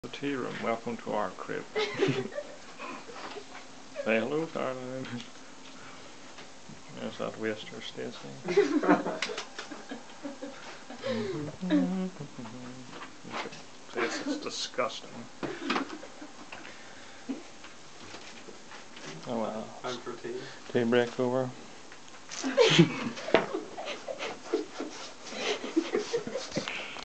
The tea room. Welcome to our crib. Say hello, Caroline. There's that waster, Stacey. It's disgusting. Oh wow. Time for tea. Tea break over.